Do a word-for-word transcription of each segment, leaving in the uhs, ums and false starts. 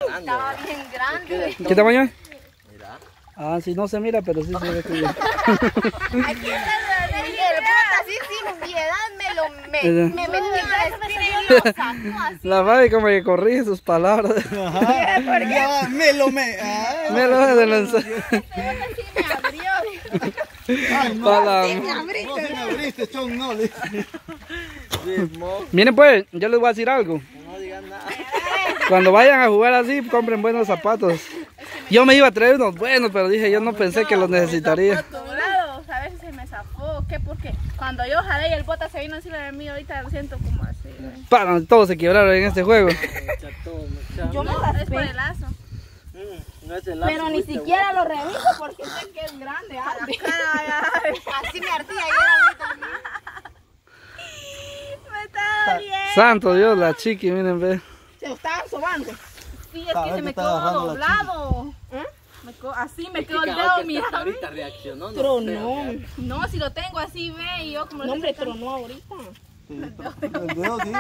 Estaba bien grande. ¿Qué tamaño es? Mira. Ah, sí, no se mira, pero sí se ve que bien. Aquí está el bota así sin piedad, me lo me, me metí en la espina y lo sacó así. La Fabi como que corrige sus palabras. Ajá. ¿Por qué? Me lo me. Ay, Me lo de lanzar. Este bota sí me abrió. Ay, no. Para- No, sí me abriste, chon, no. le- Miren pues, yo les voy a decir algo. No digan nada. Cuando vayan a jugar así, compren buenos zapatos. Yo me iba a traer unos buenos, pero dije, yo no pensé que los necesitaría. Doblados, a veces se me zafó. ¿Qué? Porque cuando yo jalé y el bota se vino encima de mí, ahorita lo siento como así. Para, todos se quebraron en este juego. Yo me raspé. Es por el lazo. No es el lazo, Pero ni fuiste siquiera lo reviso porque sé que es grande. Así me ardía ayer a mí también. Me está doliendo. Santo Dios, la chiqui, miren, ve. Se lo estaban sobando. Sí, es A que ver, se me te está quedó agarrando la doblado. ¿Eh? Me quedó- así me quedó el dedo, mira. Ahorita reaccionó. No Tronó. No, si lo tengo así, ve, y yo como... No, hombre, tronó ahorita. Sí, el dedo, sí.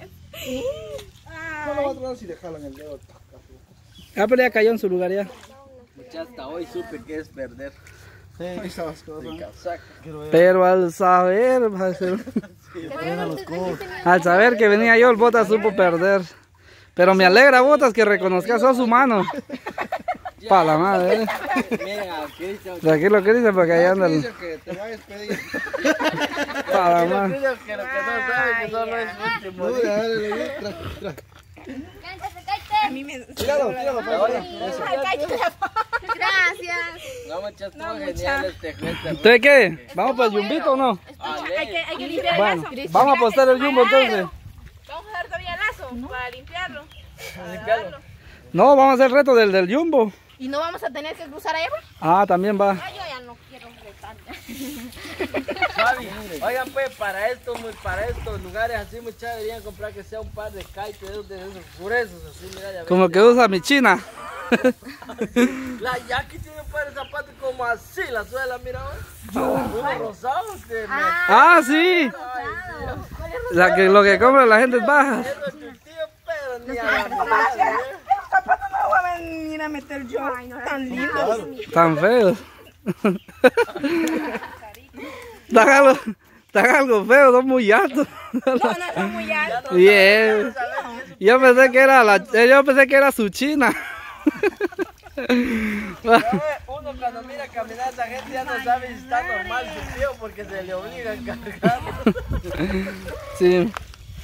No lo va a traer si le jalan el dedo. Ah, pero ya cayó en su lugar ya. Mucha, hasta hoy supe que es perder. Sí, esas cosas. Mi casaca. Quiero ver. Pero al saber, Frena los codos. al saber que venía yo, el Botas supo perder. Pero me alegra, Botas, que reconozcas a su mano. Pa' la madre. Miren a Cristian. Tranquilo, Cristian, porque ahí anda el... Que te va a despedir. Pa' la Tranquilo, madre. Cristian, que lo que no sabe que solo es último. No, dale, dale, tra, tra. A mí me... Tíralo, tíralo, para Ahora, afuera. eso. Gracias. No, mucha, estuvo genial este juguete. ¿Ustedes qué? ¿Vamos para el Jumbito o no? Hay que, hay que limpiar el Bueno, lazo. vamos a apostar el Jumbo entonces. Vamos a dar todavía el lazo para limpiarlo. Limpiarlo. No, vamos a hacer el reto del, del Jumbo. Y no vamos a tener que cruzar allá, pues. Ah, también va. Ah, yo ya no quiero retar. Fabi, oigan pues, para estos, muy- para estos lugares así, muchachos, deberían comprar que sea un par de kites de esos, de esos gruesos, así, mira, ya Como ves. que usa mi china. La Jackie tiene un par de zapatos como así, la suela, mira, unos rosados que me... Ah, sí. La que, lo que compra la gente es baja. Eso es tu tío, pero ni a la madre, ¿eh? No voy a venir a meter yo. Ay, no, tan lindo. Tan feo. Están algo, están algo feo, son muy altos. No, no son muy altos. Bien. Yo pensé que era la, yo pensé que era su china. Uno cuando mira caminar a esa gente ya no sabe si está normal su tío porque se le obliga a cargarlo. Sí.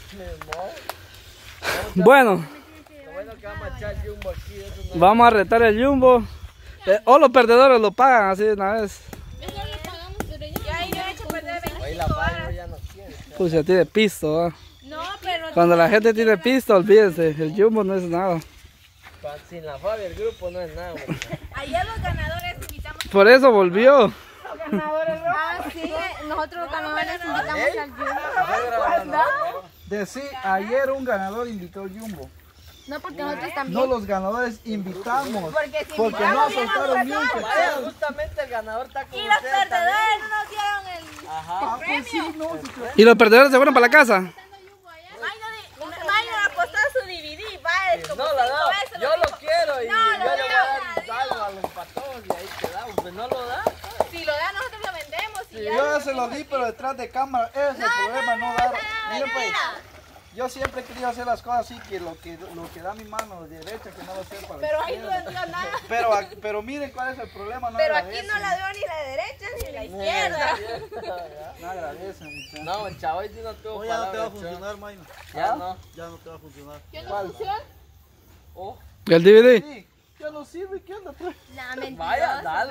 Bueno, Lo bueno que vamos a echar Jumbo aquí, eso no. vamos a retar el Jumbo. Eh, o los perdedores lo pagan así de una vez. Ya ahí yo he hecho perder Ahí la veinticinco Fabi horas. ya no quiere. Pues ya tiene pisto, ¿va? No, pero... Cuando la gente tiene pisto, olvídense, el Jumbo no es nada. Pa- Sin la Fabi el grupo no es nada. güey. Ayer los ganadores invitamos... Por eso volvió. Los ganadores, ¿no? Ah, sí. Nosotros los ganadores invitamos al Jumbo. De sí, ayer un ganador invitó al Jumbo. No, porque nosotros también. No los ganadores invitamos. Porque si Porque no invitamos bien a soltaron ni un nosotros. Vaya, quetzal. justamente el ganador está con Y los ustedes perdedores no nos dieron el... también. Ajá. Ah, pues sí, no, sí, claro. ¿Y los perdedores se fueron para la casa? Mayo apostó su D V D, va, es como No la cinco da, veces yo lo lo quiero y No, yo lo le voy a dio. dar algo a los patos y ahí quedamos. Pues no lo da. Si lo da, nosotros lo vendemos. Y ya Yo ya se lo di, pero detrás de cámara. Ese es el problema, no dar. Miren pues, yo siempre he querido hacer las cosas así, que lo que, lo que da mi mano derecha, que no lo sepa. la Pero ahí no izquierda. dio nada. Pero, ac- pero miren cuál es el problema, no Pero aquí agradecen. no la dio ni la derecha ni la izquierda. No agradecen, muchachos. No, el chavo, hoy sí no tuvo Hoy ya no te va a palabra, funcionar, Mayno. chavo. Ya no. Ya no te va a funcionar. ¿Cuál? Oh, ¿El D V D? Sí, ya no sirve, ¿qué onda pues? No, mentira. vaya, dale.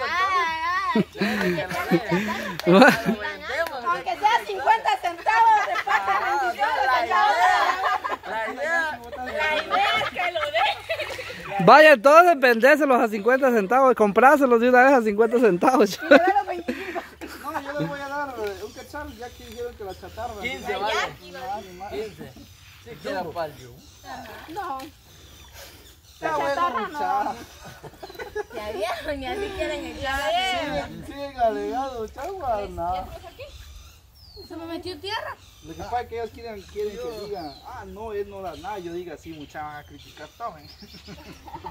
Aunque sea cincuenta centavos, reparte bendiciones, chavos. La idea, La idea es que lo dé. Vayan todos a vendérselos a cincuenta centavos, comprárselos de una vez a cincuenta centavos. No, yo les voy a dar eh, un quetzal, ya que dijeron que la chatarra. quince, vale. quince. Si quiera pa'l Jumbo. No. Está bueno, muchachos. Ya vieron, ni así quieren echar. Siguen, siguen alegados, chavos. No. Se me metió tierra. Lo que pasa es que ellos quieren, quieren que digan, ah, no, él no da nada. Yo diga, sí, muchachos, van a criticar, tomen.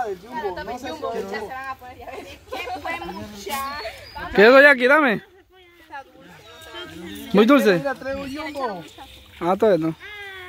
nada del Jumbo. No sé Jumbo, si muchas se van a poner ya ver. ¿Qué fue mucha? ¿Qué es eso, Jackie? Dame. Muy dulce. Mira, traigo Jumbo. Ah, todavía no.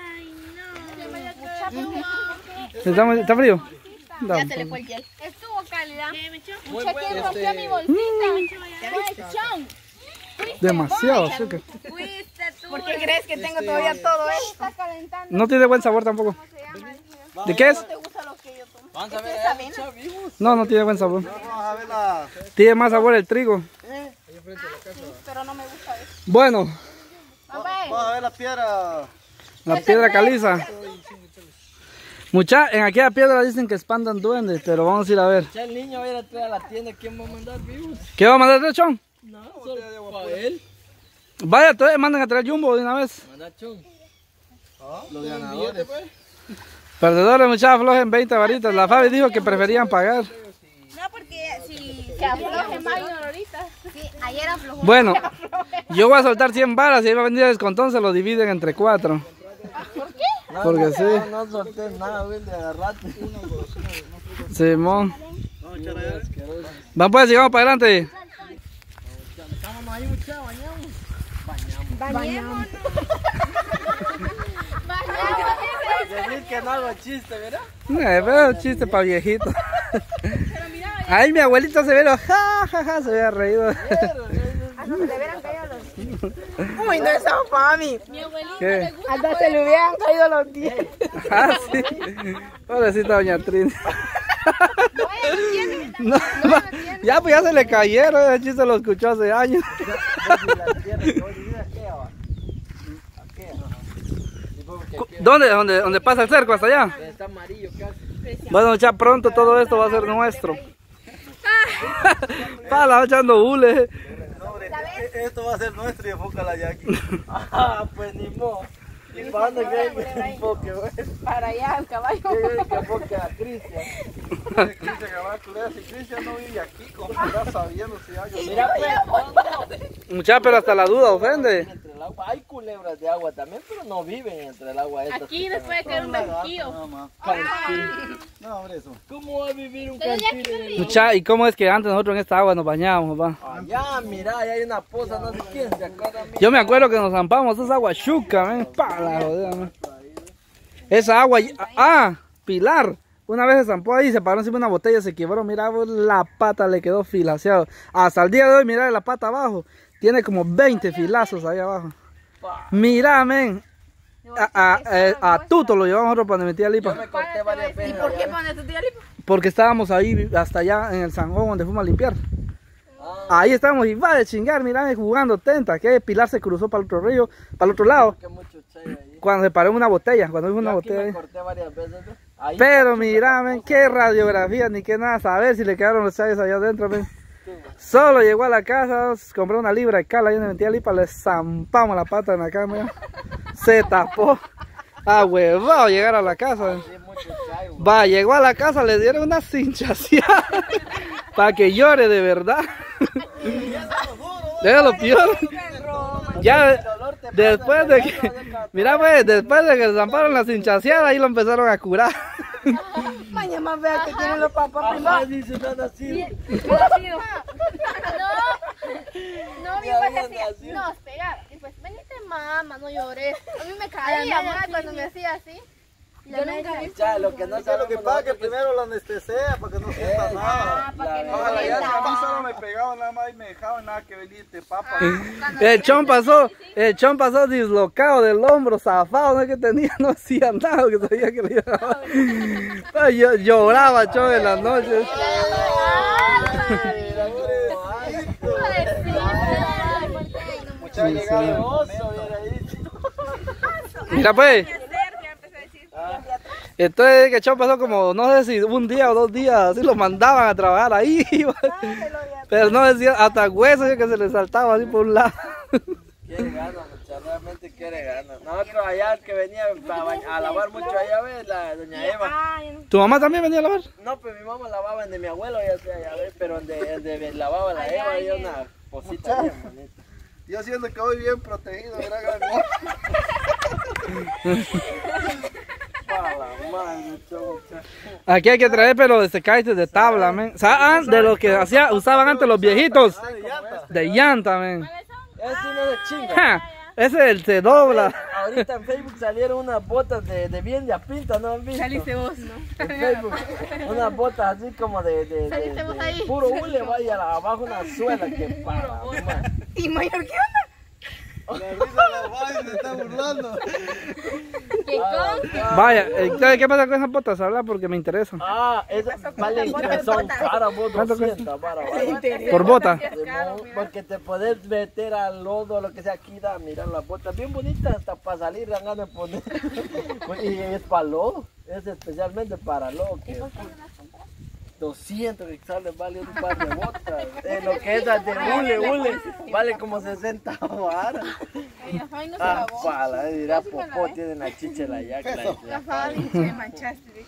¿Está, muy- está frío? Ya Dame. se le fue el hielo. Estuvo cálida. Muy Mucha bueno, quien rompió este- mi bolsita. Chon. Demasiado azúcar. Fuiste tú. ¿Por qué crees que tengo todavía todo esto? Está calentando. No tiene buen sabor tampoco. ¿Cómo se llama el mío? ¿De qué es? ¿No te gusta lo que yo tomo? Vamos a ver, ¿Esta eh, avena? mucha vivos. No, no tiene buen sabor. Vamos a ver la... Tiene más sabor el trigo. Sí, pero no me gusta eso. Bueno, Vamos Vamos a ver la piedra. la piedra caliza. Mucha, en aquella piedra dicen que espantan duendes, pero vamos a ir a ver. Ya el niño va a ir a traer a la tienda. ¿Quién va a mandar vivos? ¿Qué va a mandar Chon? No, solo para él. Vaya, entonces manden a traer Jumbo de una vez. Manda chun. Los ganadores. Perdedores, muchachos, aflojen veinte varitas. La Fabi dijo que preferían pagar. No, porque si se afloje más ahorita. Sí, ayer aflojó. Bueno, yo voy a soltar cien varas y ahí va a venir el descontón, se lo dividen entre cuatro. ¿Por qué? Porque sí. No, no solté nada, güey, de agarrarte. Simón. Vamos a echar allá. Van pues, sigamos para adelante. Vámonos ahí, mucha, bañamos. Bañémonos. Decir que no hago chiste, ¿verdad? Eh, pero chiste para viejito. Ahí mi abuelito se ve, lo ja, ja, ja, se había reído. Uy, no es para mí. ¿Qué? Hasta se le hubieran caído los dientes. Ah, sí. Pobrecita doña Trini. No, ma- ya pues ya se le cayeron, ese chiste lo escuchó hace años. ¿Dónde? ¿Dónde? ¿Dónde pasa el cerco? ¿Hasta allá? Está amarillo casi. Bueno, ya pronto todo esto va a ser nuestro. Pala, echando hule. No, hombre, e- esto va a ser nuestro y enfócala ya aquí. Ah, pues ni modo. ¿Y para dónde creen que enfoque, güey? Para allá, el caballo. ¿Qué creen que enfoque a Cristian? Cristian Cabral, culera, si Cristian no vive aquí, ¿cómo está sabiendo si hay o no? Mira, pues, no, no. Muchacha, pero hasta la duda ofende. Entre el agua. Hay culebras de agua también, pero no viven entre el agua. Estas Aquí que después de caer un bejuquillo. Nada más. están- No, hombre, eso. ¿Cómo va a vivir un cantil en el agua? Muchacha, ¿y cómo es que antes nosotros en esta agua nos bañábamos, papá? Allá, mira, ahí hay una poza, no sé quién se acuerda. Yo me acuerdo que nos zampamos esa agua chuca, men. Pa la jodida, men. Esa agua, ah, Pilar. Una vez se zampó ahí, se paró encima de una botella, se quebró, mira, la pata le quedó filaseado. Hasta el día de hoy, mira la pata abajo, tiene como veinte filazos ahí abajo. Mira, men, a, a, a, a Tuto lo llevamos nosotros para donde metía Yo lipa. me corté varias veces. ¿Y por qué allá. pones tu tía lipa? Porque estábamos ahí, hasta allá en el Sanjón, donde fuimos a limpiar. Ahí estábamos y va de chingar, mira, jugando tenta, que Pilar se cruzó para el otro río, para el otro lado, Que mucho chay ahí. cuando se paró en una botella, cuando vimos una Yo aquí botella me ahí. corté varias veces, ¿no? Ahí Pero mira, men, qué radiografía, ni qué nada, saber si le quedaron los chayos allá adentro, men. Solo llegó a la casa, compró una libra de cal, ahí donde metía lipa, le zampamos la pata en la cama, ya. Se tapó. Ah, huevado, llegar a la casa. sí, mucho chay, güey. Va, llegó a la casa, le dieron una cinchaseada para que llore de verdad. Era lo peor. Ya después de que, mira pues, después de que le zamparon la cinchaseada, ahí lo empezaron a curar. Mañana más vea que tienen los papás Ajá, primados. dice, no ha nacido. No, mi Ya papá habían decía, nacido. nos pegaba. Y pues, venite mamá, no llores. A mí me caía mal cuando me hacía así. Yo nunca vi. Ya, lo que no Es que lo que sabemos pasa es que nosotros primero la anestesia para que no sienta Eh, nada. Ah, para que no Ojalá ya si a mí sienta. solo me pegaban nada más y me dejaban nada que venirte papa. El chon pasó, el chon pasó dislocado del hombro, zafado, no es que tenía, no hacía nada, que sabía que le iba a... Yo lloraba, chon, en las noches. Muchachos llegaron el oso, momento. mira ahí. Mira pues. Entonces que Chon pasó como, no sé si un día o dos días, así lo mandaban a trabajar ahí. Pero no decía, hasta huesos que se le saltaba así por un lado. Quiere ganas, mucha, realmente quiere ganas. Nosotros allá que venía a, bañ- a lavar mucho allá, ¿ves? La doña Eva. ¿Tu mamá también venía a lavar? No, pues mi mamá lavaba en de mi abuelo, ya sea, ya ves, pero en de, en de lavaba la Eva, había una cosita bien bonita. Yo siento que voy bien protegido, mira, gran Para la madre, mucha, mucha. Aquí hay que traer, pero de secaites de tabla, men. ¿Saben? De lo que hacía, usaban antes los viejitos. De llanta, men. Ese no de chinga. Ja, ese el se dobla. Ahorita en Facebook salieron unas botas de, de bien de pinta, ¿no han visto? Saliste vos, ¿no? En Facebook, unas botas así como de, de, de, Saliste vos de ahí. puro hule, vaya abajo una suela que para. ¿Y mayor qué onda? La risa la va y se está burlando. ¿Qué con? Vaya, eh, ¿sabe qué pasa con esas botas? Habla porque me interesa. Ah, esas valen que son caras, vos ¿Cuánto doscientas para, vale. Por bota. Porque te puedes meter al lodo, lo que sea, aquí da, mira las botas bien bonitas hasta para salir dan ganas de poner. Y es para lodo, es especialmente para lodo. Que doscientos que sale vale un par de botas. Eh, lo que es las de hule, hule, vale como sesenta varas. Ay, no se Ah, lavó. pala, dirá popó, tiene la chicha la yaca. La Fabi, se manchaste.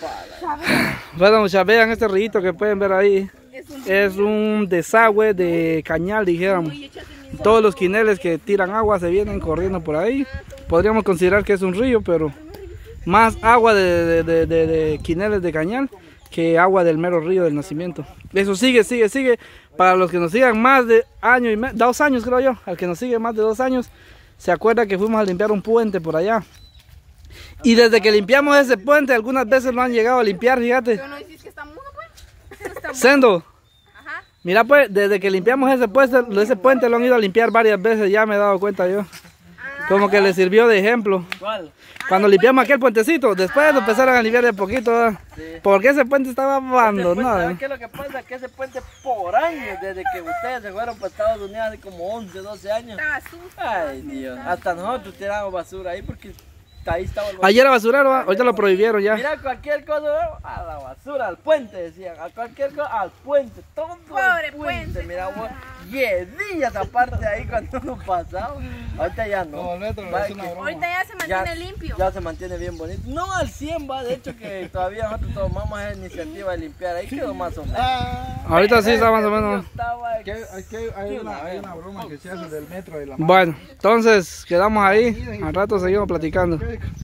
Bueno, muchachos, vean este río que pueden ver ahí. Es un desagüe de cañal, dijéramos. Todos los quineles que tiran agua se vienen corriendo por ahí. Podríamos considerar que es un río, pero más agua de, de, de, de, de quineles de cañal que agua del mero río del nacimiento. Eso sigue, sigue, sigue. Para los que nos sigan más de año y medio, dos años creo yo, al que nos sigue más de dos años, se acuerda que fuimos a limpiar un puente por allá. Y desde que limpiamos ese puente, algunas veces lo han llegado a limpiar, fíjate. ¿Pero no dices que está mudo, pues? Sendo, Ajá. mira pues, desde que limpiamos ese puente, ese puente lo han ido a limpiar varias veces, ya me he dado cuenta yo. Como que le sirvió de ejemplo. ¿Cuál? Cuando limpiamos aquel puentecito, después lo empezaron a limpiar de poquito, ¿verdad? Porque ese puente estaba abandonado. ¿Sabes qué es lo que pasa? Que ese puente por años, desde que ustedes se fueron para Estados Unidos hace como once, doce años. Estaba sucio. Ay, Dios. Hasta nosotros tiramos basura ahí porque ahí estaba el Ayer era basurero, ¿verdad? Ahorita lo prohibieron ya. Mira, cualquier cosa, a la basura, al puente, decían. A cualquier cosa, al puente. Todo Pobre al puente. puente. Mira, vos, días aparte ahí cuando nos pasaba. Ahorita ya no. No, el metro Va, es una que- broma. Ahorita ya se mantiene limpio. Ya se mantiene bien bonito. No al cien va, de hecho que todavía nosotros tomamos esa iniciativa de limpiar. Ahí quedó más o menos. Ah, Ahorita sí está más o menos. Estaba que- hay, que- hay una, hay una broma que se hace del metro y la mano. Bueno, entonces quedamos ahí. Al rato seguimos platicando.